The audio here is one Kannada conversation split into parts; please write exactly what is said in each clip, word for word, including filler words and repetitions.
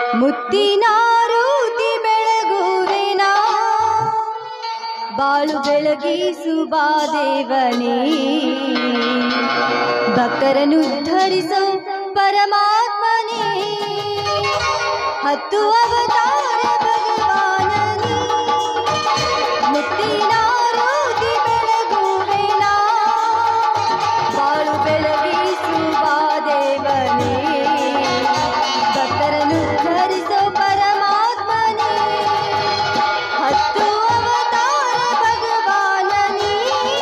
ಮುತ್ತಿನಾರೂತಿ ಬೆಳಗುವೆನ ಬಾಳು ಬೆಳಗಿಸುವ ದೇವನೇ ಭಕ್ತರನ್ನು ಉದ್ಧರಿಸೋ ಪರಮಾತ್ಮನೇ ಹತ್ತು ಅವತಾರ ಭಗವಾನನೇ ಮುತ್ತಿನಾರೂತಿ ಬೆಳಗುವೆನ ಬಾಳು ಬೆಳಗಿಸುವ ದೇವನೇ ಭಕ್ತರನ್ನು ಉದ್ಧರಿಸೋ ಪರಮಾತ್ಮನೇ ಹತ್ತು ಅವತಾರ ಭಗವಾನನೇ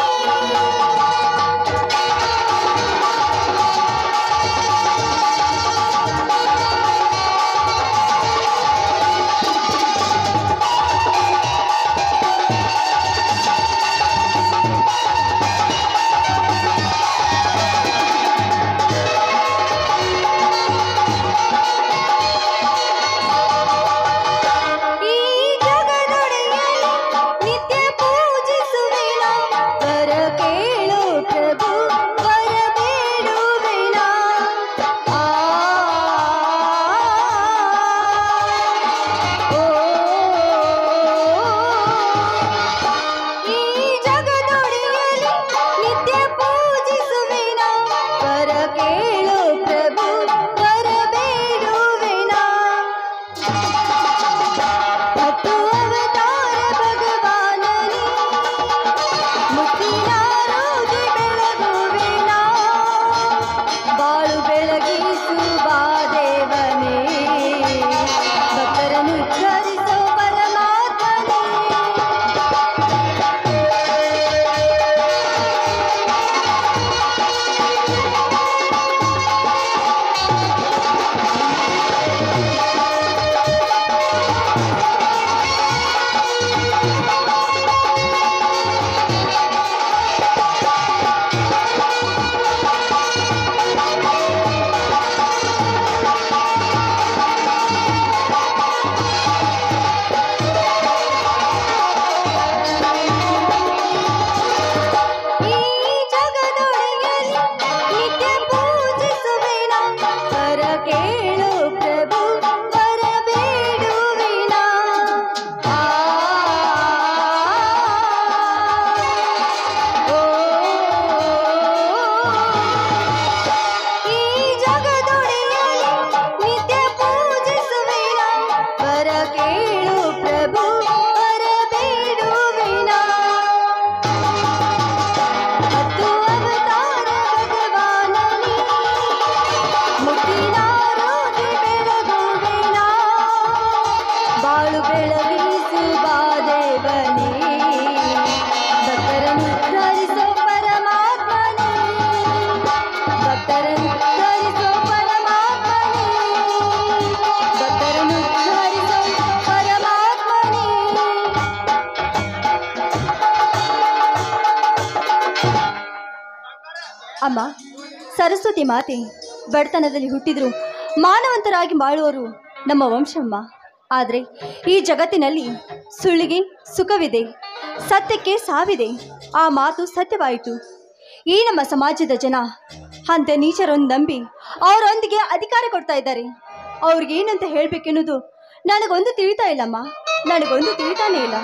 ಅಮ್ಮ ಸರಸ್ವತಿ ಮಾತೆ ಬಡತನದಲ್ಲಿ ಹುಟ್ಟಿದ್ರು ಮಾನವಂತರಾಗಿ ಬಾಳುವರು ನಮ್ಮ ವಂಶಮ್ಮ. ಆದರೆ ಈ ಜಗತ್ತಿನಲ್ಲಿ ಸುಳ್ಳಿಗೆ ಸುಖವಿದೆ, ಸತ್ಯಕ್ಕೆ ಸಾವಿದೆ. ಆ ಮಾತು ಸತ್ಯವಾಯಿತು. ಈ ನಮ್ಮ ಸಮಾಜದ ಜನ ಅಂತ ನೀಚರನ್ನು ನಂಬಿ ಅವರೊಂದಿಗೆ ಅಧಿಕಾರ ಕೊಡ್ತಾ ಇದ್ದಾರೆ. ಅವ್ರಿಗೇನಂತ ಹೇಳಬೇಕೆನ್ನುವುದು ನನಗೊಂದು ತಿಳಿತಾ ಇಲ್ಲಮ್ಮ, ನನಗೊಂದು ತಿಳಿತಾನೇ ಇಲ್ಲ.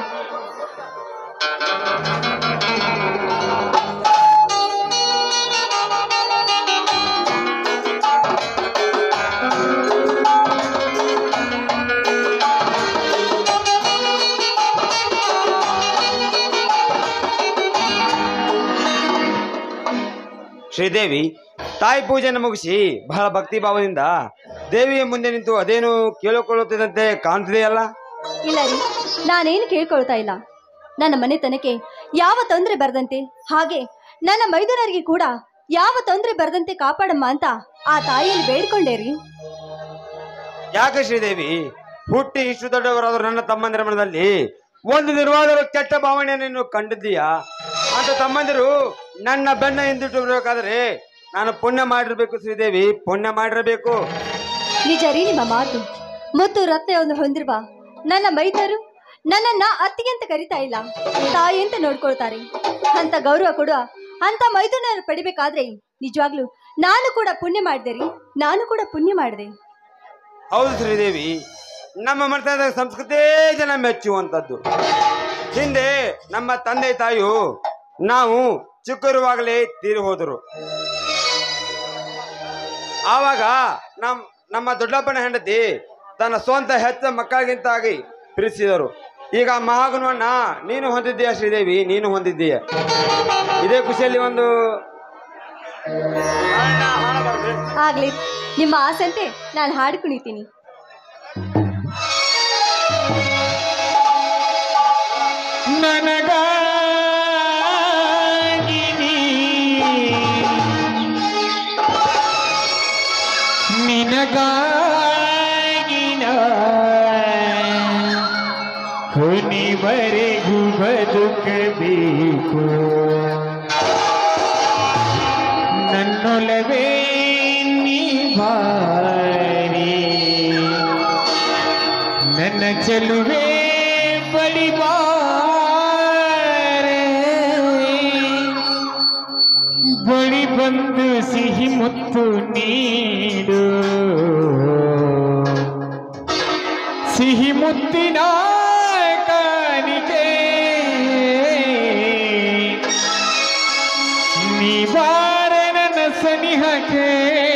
ಶ್ರೀದೇವಿ ತಾಯಿ ಪೂಜೆಯನ್ನು ಮುಗಿಸಿ ಬಹಳ ಭಕ್ತಿ ಭಾವದಿಂದ ದೇವಿಯ ಮುಂದೆ ನಿಂತು ಅದೇನು ಕೇಳಿಕೊಳ್ಳುತ್ತಿದ್ದಂತೆ ಕಾಣ್ತಿದೆಯಲ್ಲ? ಇಲ್ಲ ರೀ, ನಾನೇನು ಕೇಳ್ಕೊಳ್ತಾ ಇಲ್ಲ. ನನ್ನ ಮನೆತನಕ್ಕೆ ಯಾವ ತೊಂದರೆ ಬರದಂತೆ, ಹಾಗೆ ನನ್ನ ಮೈದುನರಿಗೆ ಕೂಡ ಯಾವ ತೊಂದರೆ ಬರದಂತೆ ಕಾಪಾಡಮ್ಮ ಅಂತ ಆ ತಾಯಿಯಲ್ಲಿ ಬೇಡ್ಕೊಂಡೆ ರೀ. ಯಾಕೆ ಶ್ರೀದೇವಿ, ಹುಟ್ಟಿ ಇಷ್ಟು ದೊಡ್ಡವರಾದರೂ ನನ್ನ ತಮ್ಮಂದಿರ ಮನದಲ್ಲಿ ಒಂದು ದಿನವಾದರೂ ಕೆಟ್ಟ ಭಾವನೆಯನ್ನು ಕಂಡಿದ್ದೀಯಾ? ಅಂತ ತಮ್ಮಂದಿರು ನನ್ನ ಬೆನ್ನ ಹಿಂದಿಟ್ಟಬೇಕಾದ್ರೆ ನಾನು ಪುಣ್ಯ ಮಾಡಿರ್ಬೇಕು ಶ್ರೀದೇವಿ, ಪುಣ್ಯ ಮಾಡಿರಬೇಕು. ನಿಜ ರೀ ನಿಮ್ಮ ಮಾತು. ಮುತ್ತು ರತ್ನವನ್ನು ಹೊಂದಿರುವ ನನ್ನ ಮೈದರು ನನ್ನನ್ನ ಅತ್ತಿಗೆ ಅಂತ ಕರಿತಾ ಇಲ್ಲ, ತಾಯಿ ಅಂತ ನೋಡ್ಕೊಳ್ತಾರೆ. ಅಂತ ಗೌರವ ಕೊಡುವ ಅಂತ ಮೈದುನನ್ನು ಪಡಿಬೇಕಾದ್ರೆ ನಿಜವಾಗ್ಲೂ ನಾನು ಕೂಡ ಪುಣ್ಯ ಮಾಡಿದೆ ರೀ, ನಾನು ಕೂಡ ಪುಣ್ಯ ಮಾಡಿದೆ. ಹೌದು ಶ್ರೀದೇವಿ, ನಮ್ಮ ಮನೆತನದ ಸಂಸ್ಕೃತಿ ಜನ ಮೆಚ್ಚುವಂಥದ್ದು. ಹಿಂದೆ ನಮ್ಮ ತಂದೆ ತಾಯಿಯು ನಾವು ಚಿಕ್ಕರುವಾಗಲೇ ತೀರಿ ಹೋದರು. ಆವಾಗ ನಮ್ ನಮ್ಮ ದೊಡ್ಡಪ್ಪನ ಹೆಂಡತಿ ತನ್ನ ಸ್ವಂತ ಹೆತ್ತ ಮಕ್ಕಳಿಗಿಂತಾಗಿ ಪ್ರೀತಿಸಿದರು. ಈಗ ಮಹಾಗುಣವನ್ನ ನೀನು ಹೊಂದಿದ್ದೀಯ ಶ್ರೀದೇವಿ, ನೀನು ಹೊಂದಿದ್ದೀಯ. ಇದೇ ಖುಷಿಯಲ್ಲಿ ಒಂದು ಆಗ್ಲಿ, ನಿಮ್ಮ ಆಸೆಂತೆ ನಾನು ಹಾಡು ಕುಣಿತೀನಿ. ನನಗಾಗಿ ನಿನಗಾಗಿ ಕೊನೆವರೆಗೂ ಬದುಕಬೇಕು. ನನ್ನೊಲವೇ ನೀ ಬಾರಿ, ನನ್ನ ಚೆಲುವೆ ಬಳಿ ಬಾರೆ, ಬಳಿ ಬಂದು ಸಿಹಿ ಮುತ್ತು ನೀಡು, ಸಿಹಿ ಮುತ್ತಿನ ಕಾಣಿಕೆ ನೀ ಬಾರೆ ನನ್ನ ಸನಿಹಕ್ಕೆ.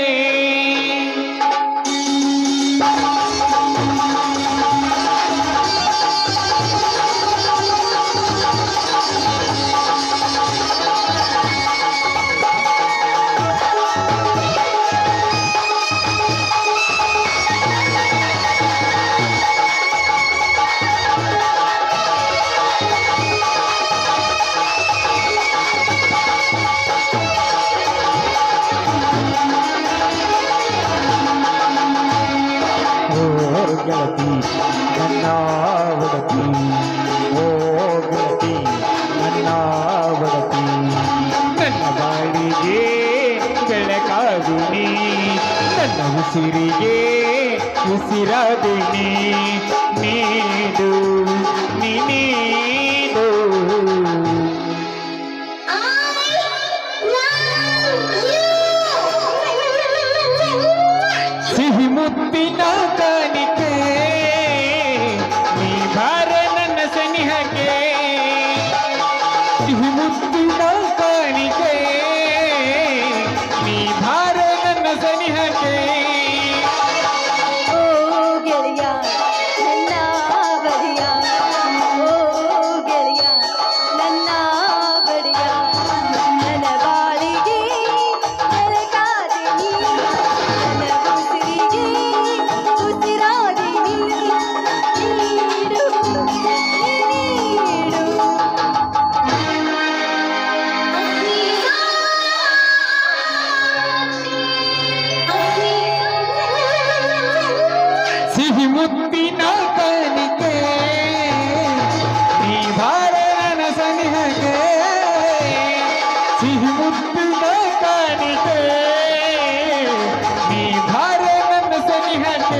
ಗೆಳತಿ ನನ್ನ ಒಡತಿ, ಓ ಗೆಳತಿ ನನ್ನ ಒಡತಿ, ನನ್ನ ಬಾಳಿಗೆ ಬೆಳಕಾದು ನೀ, ನನ್ನ ಉಸಿರಿಗೆ ಉಸಿರಾದು ನೀ, ನೀಡು ನೀ ನೀಡು. ಸಿಹಿ ಮುತ್ತಿನ ಕಾಣಿಕೆ ನೀ ಬಾರ ನನ್ನ ಸನಿಹಕ್ಕೆ, ಸಿಹಿ ಮುತ್ತಿನ ಕಾಣಿಕೆ ನೀ ಬಾರ ನನ್ನ ಸನಿಹಕ್ಕೆ. ಓ ಗೆಳೆಯ ನನ್ನ ಬಡಿಯ, ಓ ಗೆಳೆಯ ನನ್ನ ಬಡಿಯ, ನನ್ನ ಬಾಳಿಗೆ ಬೆಳಕಾದೆ ನೀ, ನನ್ನ ಉಸಿರಿಗೆ ಉಸಿರಾದೆ ನೀ, ನೀಡು ನೀಡು. ಸಿಹಿ ಮುತ್ತಿನ ಕಾಣಿಕೆ ನೀ ಬಾರ ನನ್ನ ಸನಿಹಕ್ಕೆ, ಸಿಹಿ ಮುತ್ತಿನ ಕಾಣಿಕೆ ನೀ ಬಾರ ನನ್ನ ಸನಿಹಕ್ಕೆ.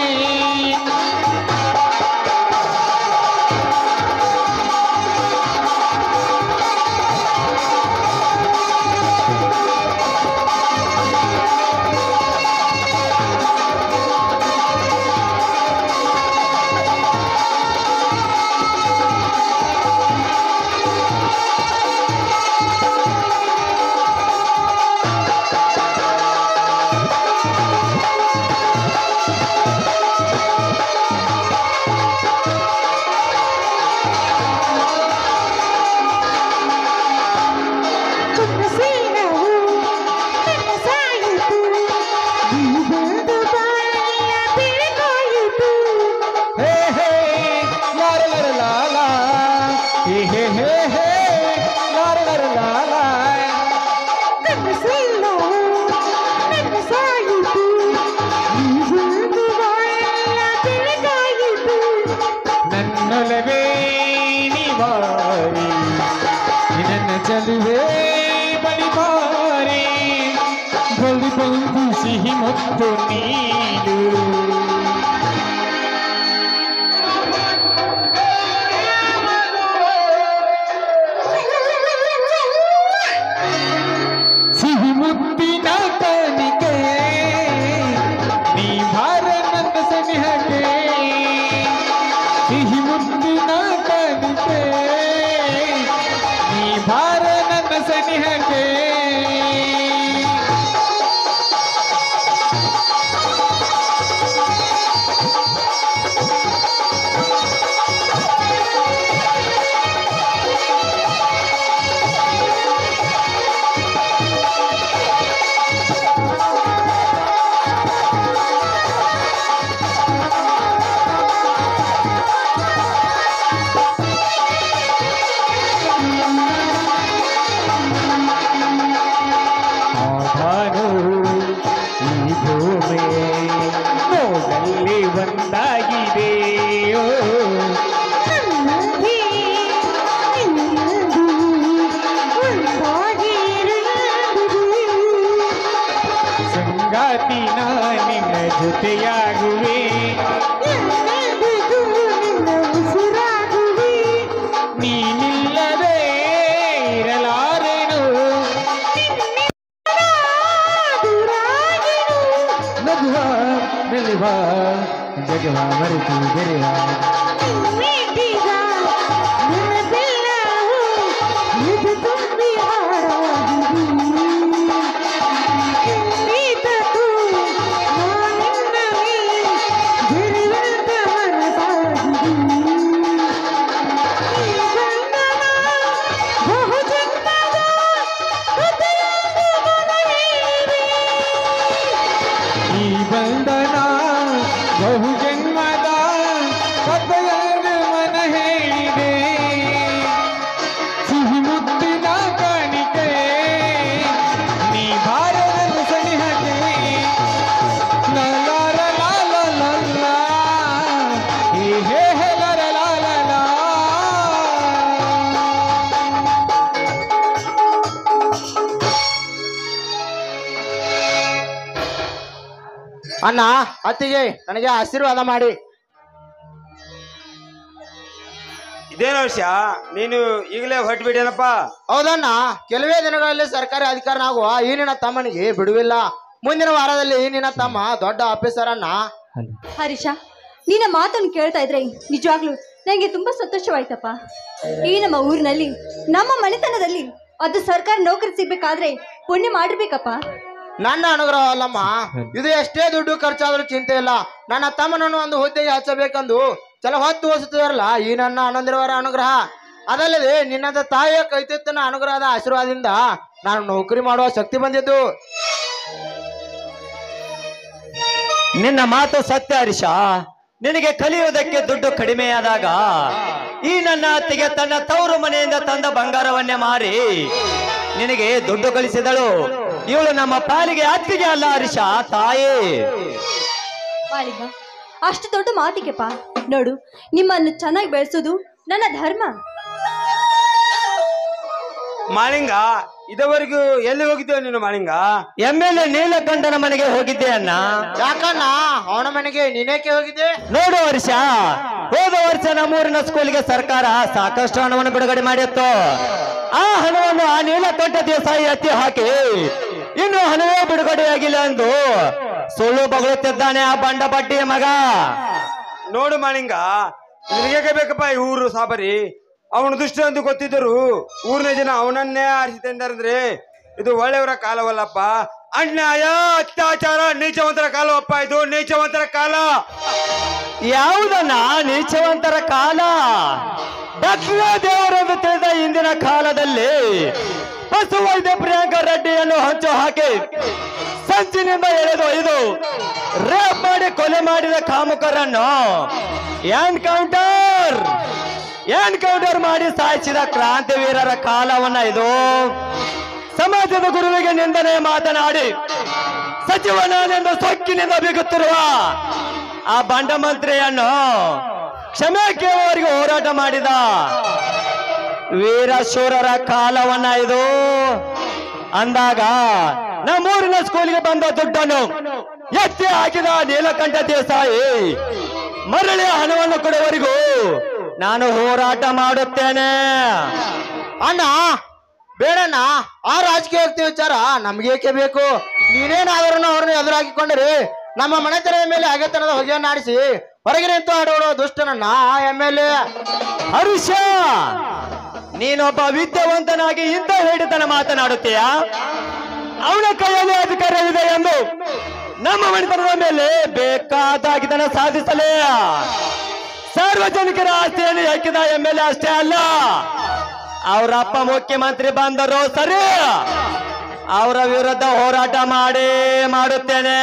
ನನ್ನೊಲವೇ ನೀ ಬಾರಿ, ನನ್ನ ಚೆಲುವೆ ಬಳಿ ಬಾರಿ, ಬಳಿ ಬಂದು ಸಿಹಿ ಮುತ್ತು ನೀಡು. ಸಿಹಿ ಮುತ್ತಿನ ಕಾಣಿಕೆ ನೀ ಬಾರ ನನ್ನ ಅಲ್ಲಿ ಒಂದಾಗಿದೆ ಓ ಸಂಗಾತಿ ನಾ ನಿನ್ನ ಜೊತೆಯಾಗುವೆ ನೀನಿಲ್ಲದೆ ಇರಲಾರೆನು ನಗುವ ಬೆಳೆವ ಜಗವ ಮರೆತು ಬೆರೆವ ಈ ಬಂಧನ ಬಹು ಜನ್ಮದ ಕಥೆಯನ್ನು ಮನ ಹೇಳಿದೆ ಸಿಹಿ ಮುತ್ತಿನ ಕಾಣಿಕೆ ನೀ ಭಾರವನ್ನು ಸನಿಹತೆ ಲಲಾರ ಲಾಲ ಲಲ್ಲ ಹೇ ಹೇ ಹೇ ಲರ ಲಾಲ ಲಾ. ಅಣ್ಣ ಅತ್ತಿಗೆ ನನಗೆ ಆಶೀರ್ವಾದ ಮಾಡಿ. ಇದೇನು ವಿಷಯ ನೀನು ಈಗಲೇ ಹೊರಟ್ಬಿಡೇನಪ್ಪ? ಹೌದಣ್ಣ, ಕೆಲವೇ ದಿನಗಳಲ್ಲಿ ಸರ್ಕಾರಿ ಅಧಿಕಾರನಾಗುವ ಈ ನಿನ್ನ ತಮ್ಮನಿಗೆ ಬಿಡುವಿಲ್ಲ. ಮುಂದಿನ ವಾರದಲ್ಲಿ ಈ ನಿನ್ನ ತಮ್ಮ ದೊಡ್ಡ ಆಫೀಸರ್ ಅಣ್ಣ. ಹರೀಶ, ನಿನ್ನ ಮಾತನ್ನು ಕೇಳ್ತಾ ಇದ್ರೆ ನಿಜವಾಗ್ಲೂ ನನಗೆ ತುಂಬಾ ಸಂತೋಷವಾಯ್ತಪ್ಪ. ಈ ನಮ್ಮ ಊರಿನಲ್ಲಿ ನಮ್ಮ ಮನೆತನದಲ್ಲಿ ಅದು ಸರ್ಕಾರಿ ನೌಕರಿ ಸಿಗ್ಬೇಕಾದ್ರೆ ಪುಣ್ಯ ಮಾಡಿರ್ಬೇಕಪ್ಪ. ನನ್ನ ಅನುಗ್ರಹ ಅಲ್ಲಮ್ಮ, ಇದು ಎಷ್ಟೇ ದುಡ್ಡು ಖರ್ಚಾದ್ರೂ ಚಿಂತೆ ಇಲ್ಲ. ನನ್ನ ತಮ್ಮನನ್ನು ಒಂದು ಹುದ್ದೆಗೆ ಹಚ್ಚಬೇಕೆಂದು ಚಲ ಹೊತ್ತು ಹೊಸುತ್ತಿರಲ್ಲ ಈ ನನ್ನ ಆನಂದಿರುವರ ಅನುಗ್ರಹ. ಅದಲ್ಲದೆ ನಿನ್ನದ ತಾಯಿಯ ಕೈತೆತ್ತನ ಅನುಗ್ರಹದ ಆಶೀರ್ವಾದದಿಂದ ನಾನು ನೌಕರಿ ಮಾಡುವ ಶಕ್ತಿ ಬಂದಿದ್ದು. ನಿನ್ನ ಮಾತು ಸತ್ಯ ಹರೀಶ. ನಿನಗೆ ಕಲಿಯುವುದಕ್ಕೆ ದುಡ್ಡು ಕಡಿಮೆಯಾದಾಗ ಈ ನನ್ನ ಅತ್ತಿಗೆ ತನ್ನ ತವರು ಮನೆಯಿಂದ ತಂದ ಬಂಗಾರವನ್ನೇ ಮಾರಿ ನಿನಗೆ ದುಡ್ಡು ಕಳಿಸಿದಳು. ಇವಳು ನಮ್ಮ ಪಾಲಿಗೆ ಅತ್ತಿಗೆ ಅಲ್ಲ ಹರೀಶ, ತಾಯಿ. ಮಾಲಿಂಗ, ಅಷ್ಟು ದೊಡ್ಡ ಮಾತಿಗೆಪ್ಪ. ನೋಡು, ನಿಮ್ಮನ್ನು ಚೆನ್ನಾಗಿ ಬೆಳೆಸೋದು ನನ್ನ ಧರ್ಮ. ಮಾಳಿಂಗ, ಇದುವರೆಗೂ ಎಲ್ಲಿ ಹೋಗಿದ್ದೇವೆ ನೀನು ಮಾಳಿಂಗ? ಎಮ್ ಎಲ್ ಎ ನೀಲಕಂಠನ ಮನೆಗೆ ಹೋಗಿದ್ದೆ ಅಣ್ಣ. ಯಾಕಣ್ಣ ಅವನ ಮನೆಗೆ ನೀನೇಕೆ ಹೋಗಿದ್ದೆ? ನೋಡು ಹರೀಶ, ಹೋದ ವರ್ಷ ನಮ್ಮೂರಿನ ಸ್ಕೂಲಿಗೆ ಸರ್ಕಾರ ಸಾಕಷ್ಟು ಹಣವನ್ನು ಬಿಡುಗಡೆ ಮಾಡಿತ್ತು. ಆ ಹಣವನ್ನು ಆ ನೀಲಕಂಠ ದೇಸಾಯಿ ಎತ್ತಿ ಹಾಕಿ ಇನ್ನು ಹಣವೇ ಬಿಡುಗಡೆಯಾಗಿಲ್ಲ ಎಂದು ಸುಳ್ಳು ಬಗಳುತ್ತಿದ್ದಾನೆ ಆ ಬಂಡ ಬಡ್ಡಿಯ ಮಗ. ನೋಡು ಮಾಳಿಂಗ, ನಿನಗೆ ಬೇಕಪ್ಪ ಈ ಊರು ಸಾಬರಿ. ಅವನು ದುಷ್ಟ ಎಂದು ಗೊತ್ತಿದ್ದರು ಊರಿನ ಜನ ಅವನನ್ನೇ ಆರಿಸಿ ತಂದಾರಂದ್ರೆ ಇದು ಒಳ್ಳೆಯವರ ಕಾಲವಲ್ಲಪ್ಪ. ಅನ್ಯಾಯ, ಅತ್ಯಾಚಾರ, ನೀಚವಂತರ ಕಾಲವಪ್ಪ ಇದು, ನೀಚವಂತರ ಕಾಲ. ಯಾವುದನ್ನ ನೀಚವಂತರ ಕಾಲ? ದಕ್ಷಿಣ ದೇವರೆಂದು ತಿಳಿದ ಇಂದಿನ ಕಾಲದಲ್ಲಿ ಪಶುವೈದ್ಯ ಪ್ರಿಯಾಂಕಾ ರೆಡ್ಡಿಯನ್ನು ಹೊಂಚು ಹಾಕಿ ಸಂಚಿನಿಂದ ಎಳೆದೊಯ್ದು ರೇಪ್ ಮಾಡಿ ಕೊಲೆ ಮಾಡಿದ ಕಾಮುಕರನ್ನು ಎನ್ಕೌಂಟರ್ ಎನ್ಕೌಂಟರ್ ಮಾಡಿ ಸಾಯಿಸಿದ ಕ್ರಾಂತಿವೀರರ ಕಾಲವನ್ನ ಇದು. ಸಮಾಜದ ಗುರುವಿಗೆ ನಿಂದನೆ ಮಾತನಾಡಿ ಸಚಿವನಾನೆಂದು ಸೊಕ್ಕಿನಿಂದ ಬಿಗುತ್ತಿರುವ ಆ ಬಂಡ ಮಂತ್ರಿಯನ್ನು ಕ್ಷಮೆ ಕೇಳುವವರಿಗೆ ಹೋರಾಟ ಮಾಡಿದ ವೀರಶೂರರ ಕಾಲವನ್ನ ಇದು ಅಂದಾಗ ನಮ್ಮೂರಿನ ಸ್ಕೂಲಿಗೆ ಬಂದ ದುಡ್ಡನ್ನು ಎತ್ತಿ ಹಾಕಿದ ನೀಲಕಂಠ ದೇಸಾಯಿ ಮರಳಿ ಹಣವನ್ನು ಕೊಡುವವರೆಗೂ ನಾನು ಹೋರಾಟ ಮಾಡುತ್ತೇನೆ. ಅಣ್ಣ ಬೇಡಣ್ಣ, ಆ ರಾಜಕೀಯ ವ್ಯಕ್ತಿ ವಿಚಾರ ನಮ್ಗೇಕೆ ಬೇಕು? ನೀನೇನಾದ್ರೂ ಅವ್ರನ್ನ ಎದುರಾಗಿಕೊಂಡ್ರಿ ನಮ್ಮ ಮನೆತನದ ಮೇಲೆ ಅಗೆತನದ ಹೊಗೆಯನ್ನಾಡಿಸಿ ಹೊರಗೆ ನಿಂತು ಆಡೋಡು ದುಷ್ಟನನ್ನ ಆ ಎಮ್ ಎಲ್ ಎ. ಹರೀಶ, ನೀನೊಬ್ಬ ವಿದ್ಯಾವಂತನಾಗಿ ಇಂಥ ಹೇಳಿತನ ಮಾತನಾಡುತ್ತೀಯ? ಅವನ ಕೈಯಲ್ಲಿ ಅಧಿಕಾರವಿದೆ ಎಂದು ನಮ್ಮ ಮನೆತನದ ಮೇಲೆ ಬೇಕಾದಾಗಿದನ ಸಾಧಿಸಲೇ ಸಾರ್ವಜನಿಕರ ಆಸ್ತಿಯನ್ನು ಹಾಕಿದ ಎಮ್ ಎಲ್ ಎ ಅಷ್ಟೇ ಅಲ್ಲ, ಅವರಪ್ಪ ಮುಖ್ಯಮಂತ್ರಿ ಬಂದರು ಸರಿ, ಅವರ ವಿರುದ್ಧ ಹೋರಾಟ ಮಾಡೇ ಮಾಡುತ್ತೇನೆ.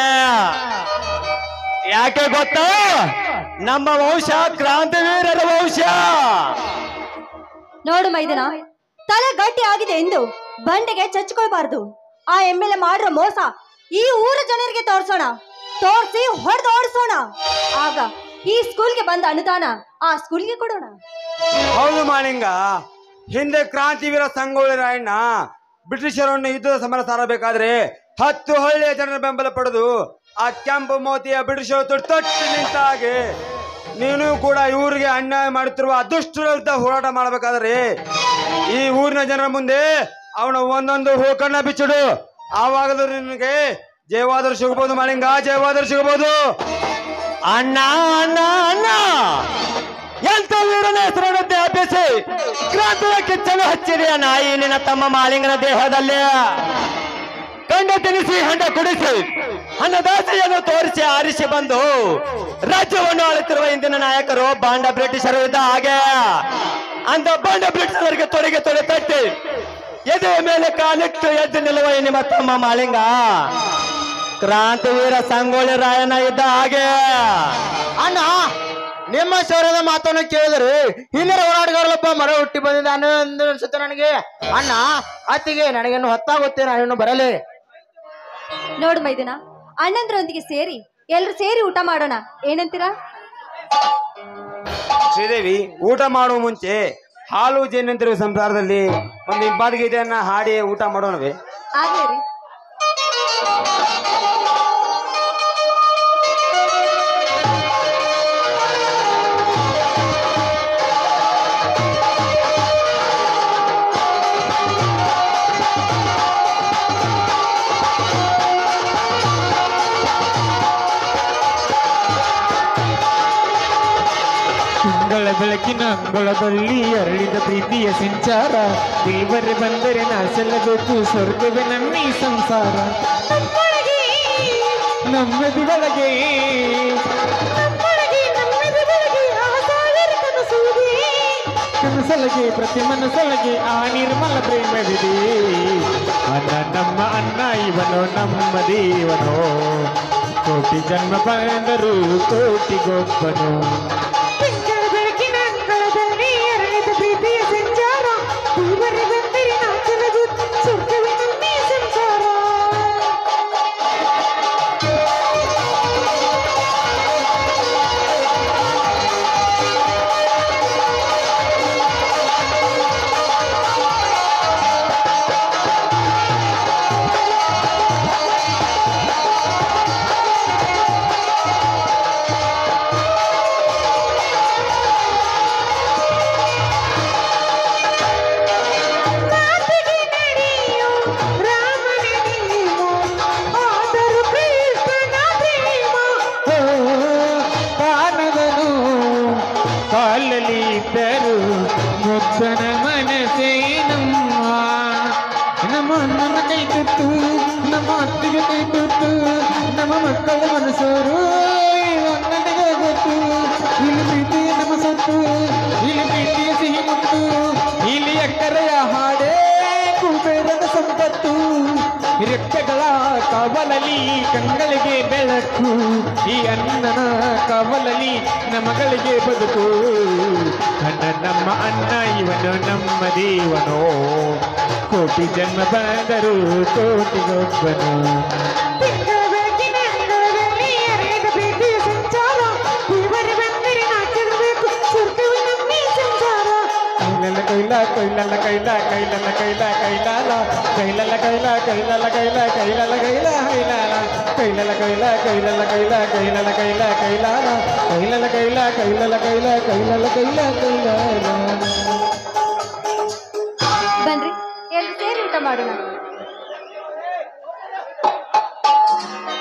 ಯಾಕೆ ಗೊತ್ತಾ? ನಮ್ಮ ವಂಶ ಕ್ರಾಂತಿವೀರರ ವಂಶ. ನೋಡು ಮೈದನ, ತಲೆ ಗಟ್ಟಿ ಆಗಿದೆ ಎಂದು ಬಂಡೆಗೆ ಚಚ್ಕೊಳ್ಬಾರ್ದು. ಆ ಎಮ್ ಎಲ್ ಎ ಮಾಡಿರೋ ಮೋಸ ಈ ಊರ ಜನರಿಗೆ ತೋರ್ಸೋಣ, ತೋರಿಸಿ ಹೊಡೆದು ಓಡಿಸೋಣ. ಆಗ ಈ ಸ್ಕೂಲ್ಗೆ ಬಂದ ಅನುದಾನ ಆ ಸ್ಕೂಲ್ಗೆ ಕೊಡೋಣ. ಹೌದು ಮಾಳಿಂಗ, ಹಿಂದೆ ಕ್ರಾಂತಿವೀರ ಸಂಗೊಳ್ಳಿ ರಾಯಣ್ಣ ಬ್ರಿಟಿಷರನ್ನು ಯುದ್ಧದ ಸಮರ ಸಾರಬೇಕಾದ್ರೆ ಹತ್ತು ಹಳ್ಳಿಯ ಜನರ ಬೆಂಬಲ ಪಡೆದು ಆ ಕೆಂಪು ಮೋತಿಯ ಬ್ರಿಟಿಷರು ತೊಟ್ಟು ನಿಂತ ಹಾಗೆ ನೀನು ಕೂಡ ಇವರಿಗೆ ಅನ್ಯಾಯ ಮಾಡುತ್ತಿರುವ ದುಷ್ಟರ ಹೋರಾಟ ಮಾಡಬೇಕಾದ್ರೆ ಈ ಊರಿನ ಜನರ ಮುಂದೆ ಅವನ ಒಂದೊಂದು ಹೂಕನ್ನ ಬಿಚ್ಚಿಡು. ಆವಾಗಲೂ ನಿನಗೆ ಜಯವಾದರೂ ಸಿಗಬಹುದು ಮಾಳಿಂಗ, ಜಯವಾದರೂ ಸಿಗಬಹುದು. ಅಣ್ಣ ಅಣ್ಣ ಅಣ್ಣ ಎಂತ ವೀರನ ಹೆಸರನ್ನಂತೆ ಅಭ್ಯಸಿ ಕ್ರಾಂತಿಯ ಕಿಚ್ಚಲು ಹಚ್ಚಿದೆಯ ನಾಯಿ ನಿನ್ನ ತಮ್ಮ ಮಾಳಿಂಗನ ದೇಹದಲ್ಲಿ. ಕಂಡ ತಿನಿಸಿ ಹಂಡ ಕುಡಿಸಿ ಅನ್ನದಾಸೆಯನ್ನು ತೋರಿಸಿ ಆರಿಸಿ ಬಂದು ರಾಜ್ಯವನ್ನು ಆಳುತ್ತಿರುವ ಇಂದಿನ ನಾಯಕರು ಬಾಂಡ ಬ್ರಿಟಿಷರು ಇದ್ದ ಹಾಗೆ ಅಂತ ಬಾಂಡ ಬ್ರಿಟಿಷರಿಗೆ ತೊಡೆಗೆ ತೊಡೆ ತಟ್ಟಿ ಎದೆಯ ಮೇಲೆ ಕಾಲಿಟ್ಟು ಎದ್ದು ನಿಲ್ಲುವ ನಿಮ್ಮ ತಮ್ಮ ಮಾಳಿಂಗ ಕ್ರಾಂತಿವೀರ ಸಂಗೊಳ್ಳಿ ರಾಯಣ್ಣ ಇದ್ದ ಹಾಗೆ. ಅಣ್ಣ, ನಿಮ್ಮ ಶೌರ್ಯದ ಮಾತನ್ನು ಕೇಳಿದರೆ ಹಿರಿಯರ ಹೋರಾಟಗಾರರೊಬ್ಬ ಮರ ಹುಟ್ಟಿ ಬಂದಿದ್ದ ಅನ್ನೋ ಅನ್ಸುತ್ತೆ ನನಗೆ. ಅಣ್ಣ, ಅತ್ತಿಗೆ ನನಗೇನು ಹೊತ್ತಾಗುತ್ತೆ, ನಾನಿನ್ನು ಬರಲಿ. ನೋಡು ಮೈದುನ, ಅಣ್ಣಂದ್ರೊಂದಿಗೆ ಸೇರಿ ಎಲ್ರು ಸೇರಿ ಊಟ ಮಾಡೋಣ, ಏನಂತೀರಾ? ಶ್ರೀದೇವಿ, ಊಟ ಮಾಡುವ ಮುಂಚೆ ಹಾಲು ಜೇನಂತಿರುವ ಸಂಸಾರದಲ್ಲಿ ಒಂದು ಇಂಪಾದ ಗೀತೆಯನ್ನ ಹಾಡಿ ಊಟ ಮಾಡೋಣವೇ? ಆಗ್ಲೇ ರೀ. ತಿಂಗಳ ಬೆಳಕಿನ ಅಂಗಳದಲ್ಲಿ ಅರಳಿದ ಪ್ರೀತಿಯ ಸಂಚಾರ, ದೇವರೇ ಬಂದರೆ ನಾಸೆಲ್ಲಬೇಕು ಸ್ವರ್ಗವೇ ನಮ್ಮಿ ಸಂಸಾರ. ನಮ್ಮದಿ ಒಳಗೆ ಕನಸಲಗೆ ಪ್ರತಿ ಮನಸೊಳಗೆ ಆ ನಿರ್ಮಲ ಪ್ರೇಮವಿದೆ. ಅನ್ನ ನಮ್ಮ ಅನ್ನ ಇವನೋ ನಮ್ಮ ದೇವನೋ, ಕೋಟಿ ಜನ್ಮ ಬಂದರು ಕೋಟಿಗೊಬ್ಬನು. ಕಾಲಲಿದ್ದರು ಮುದ್ದನ ಮನಸೇ ನಮ್ಮ ನಮ್ಮ ನಮ್ಮ ಕೈ ತುತ್ತು, ನಮ್ಮ ಅತ್ತಿಗೆ ಕೈ ತುತ್ತು, ನಮ್ಮ ಮಕ್ಕಳ ಮನಸ್ಸರು ಒನ್ನದಿಗೆ ಗೊತ್ತು. ಇಲ್ಲಿ ಪ್ರೀತಿಯ ನಮ್ಮ ಸೊತ್ತು, ಇಲ್ಲಿ ಪ್ರೀತಿಯ ಸಿಹಿ ಮುತ್ತು, ಇಲ್ಲಿ ಅಕ್ಕರೆಯ ಹಾಡೇ ಕುಬೇರನ ಸಂಪತ್ತು. ರೆಕ್ಕೆಗಳ ಕವಲಲಿ ಕಂಗಳಿಗೆ ಬೆಳಕು, ಈ ಅನ್ನನ ಕವಲಲಿ ನಮಗಳಿಗೆ ಬದುಕು. ಅಣ್ಣ ನಮ್ಮ ಅನ್ನ ಇವನು ನಮ್ಮ ದೇವನೋ, ಕೋಟಿ ಜನ್ಮ ಬಂದರು ಕೋಟಿಗೊಬ್ಬನು. ಕೈಲ ಕೈಲಲ್ಲ ಕೈಲ ಕೈಲಲ್ಲ ಕೈಲ ಕೈಲಾಲ ಕೈಲಲ್ಲ ಕೈಲ ಕೈಲಲ್ಲ ಕೈಲ ಕೈಲಲ್ಲ ಕೈಲ ಕೈಲಾಲ ಕೈಲಲ್ಲ ಕೈಲ ಕೈಲಲ್ಲ ಕೈಲ ಕೈಲಲ್ಲ ಕೈಲ ಕೈಲಾಲ ಕೈಲಲ್ಲ ಕೈಲ ಕೈಲಲ್ಲ ಕೈಲ ಕೈಲಲ್ಲ ಕೈಲ ಕೈಲಾಲ. ಬನ್ರಿ ಎಲ್ರು ಸೇರಿ ಊಟ ಮಾಡೋಣ.